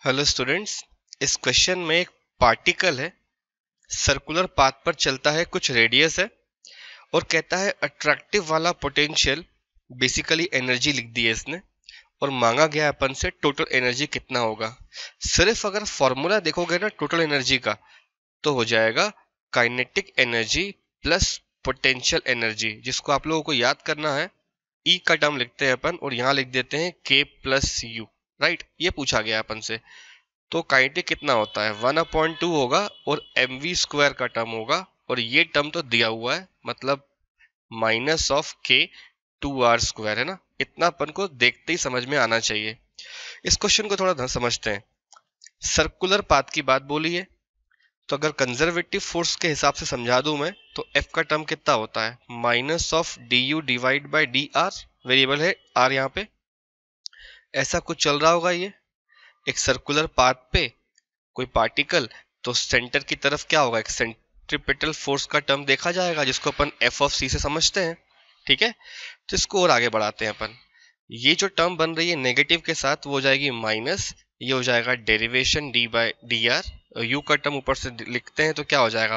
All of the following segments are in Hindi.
हेलो स्टूडेंट्स, इस क्वेश्चन में एक पार्टिकल है, सर्कुलर पाथ पर चलता है, कुछ रेडियस है और कहता है अट्रैक्टिव वाला पोटेंशियल, बेसिकली एनर्जी लिख दी है इसने और मांगा गया अपन से टोटल एनर्जी कितना होगा। सिर्फ अगर फॉर्मूला देखोगे ना टोटल एनर्जी का तो हो जाएगा kinetic energy plus potential energy, जिसको आप लोगों को याद करना है। ई का टर्म लिखते हैं अपन और यहाँ लिख देते हैं के प्लस यू। राइट, ये पूछा गया अपन से। तो काइनेटिक कितना होता है 1/2 होगा और mv² का टर्म होगा और ये टर्म तो दिया हुआ है, मतलब -k2r² है ना। इतना अपन को देखते ही समझ में आना चाहिए। इस क्वेश्चन को थोड़ा समझते हैं। सर्कुलर पाथ की बात बोली है तो अगर कंजर्वेटिव फोर्स के हिसाब से समझा दूं मैं तो F का टर्म कितना होता है -du/dr। वेरिएबल है r यहाँ पे। ऐसा कुछ चल रहा होगा ये एक सर्कुलर पाथ पे कोई पार्टिकल, तो सेंटर की तरफ क्या होगा, एक सेंट्रीपिटल फोर्स का टर्म देखा जाएगा जिसको अपन एफ ऑफ सी से समझते हैं। ठीक है, तो इसको और आगे बढ़ाते हैं अपन। ये जो टर्म बन रही है नेगेटिव के साथ वो हो जाएगी माइनस, ये हो जाएगा डेरिवेशन d/dr। यू का टर्म ऊपर से लिखते हैं तो क्या हो जाएगा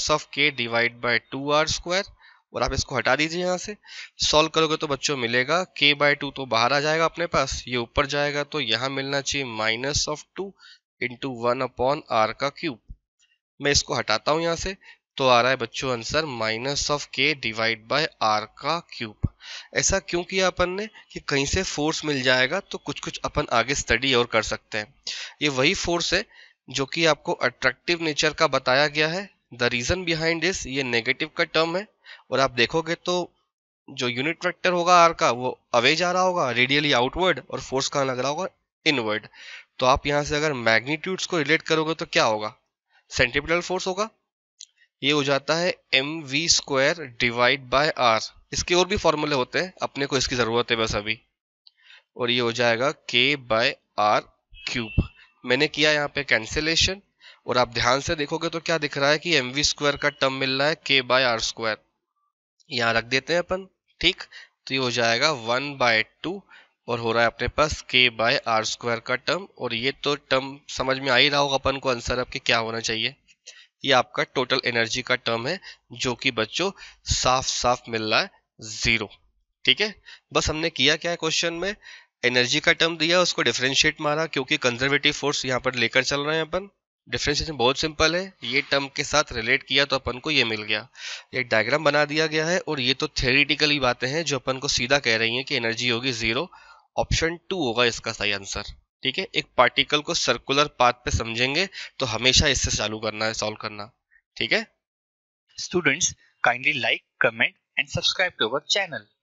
-k/2r²। और आप इसको हटा दीजिए यहाँ से, सॉल्व करोगे तो बच्चों मिलेगा k/2 तो बाहर आ जाएगा अपने पास, ये ऊपर जाएगा तो यहाँ मिलना चाहिए -2 इंटू 1/r का क्यूब। मैं इसको हटाता हूँ यहाँ से तो आ रहा है बच्चों आंसर -k/r का क्यूब। ऐसा क्यों किया अपन ने कि कहीं से फोर्स मिल जाएगा तो कुछ कुछ अपन आगे स्टडी और कर सकते हैं। ये वही फोर्स है जो कि आपको अट्रैक्टिव नेचर का बताया गया है। द रीजन बिहाइंड दिस, ये नेगेटिव का टर्म है और आप देखोगे तो जो यूनिट वेक्टर होगा आर का वो अवे जा रहा होगा रेडियली आउटवर्ड और फोर्स कहाँ लग रहा होगा इनवर्ड। तो आप यहाँ से अगर मैग्नीट्यूड्स को रिलेट करोगे तो क्या होगा, सेंट्रीपिटल फोर्स होगा। ये हो जाता है mv²/r। इसके और भी फॉर्मूले होते हैं, अपने को इसकी जरूरत है बस अभी। और ये हो जाएगा k/r³। मैंने किया यहाँ पे कैंसिलेशन और आप ध्यान से देखोगे तो क्या दिख रहा है कि mv² का टर्म मिल रहा है k/r²। यहाँ रख देते हैं अपन। ठीक, तो ये हो जाएगा 1/2 और हो रहा है अपने पास k/r² का टर्म। और ये तो टर्म समझ में आ ही रहा होगा अपन को आंसर अब कि क्या होना चाहिए। ये आपका टोटल एनर्जी का टर्म है जो कि बच्चों साफ साफ मिल रहा है 0। ठीक है, बस हमने किया क्या है क्वेश्चन में, एनर्जी का टर्म दिया उसको डिफरेंशिएट मारा, क्योंकि कंजर्वेटिव फोर्स यहाँ पर लेकर चल रहे हैं अपन। डिफरेंशिएशन बहुत सिंपल है, ये टर्म के साथ रिलेट किया तो अपन को ये मिल गया। एक डायग्राम बना दिया गया है और ये तो थ्योरेटिकली बातें हैं जो अपन को सीधा कह रही हैं कि एनर्जी होगी 0। ऑप्शन 2 होगा इसका सही आंसर। ठीक है, एक पार्टिकल को सर्कुलर पाथ पे समझेंगे तो हमेशा इससे चालू करना है सॉल्व करना। ठीक है Students, kindly like, comment and subscribe to our channel.